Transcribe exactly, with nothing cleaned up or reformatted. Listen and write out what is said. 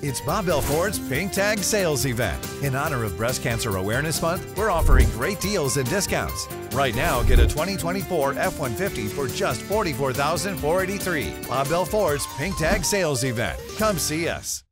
It's Bel Ford's Pink Tag Sales Event. In honor of Breast Cancer Awareness Month, we're offering great deals and discounts. Right now, get a twenty twenty-four F one fifty for just forty-four thousand four hundred eighty-three dollars. Bel Ford's Pink Tag Sales Event. Come see us.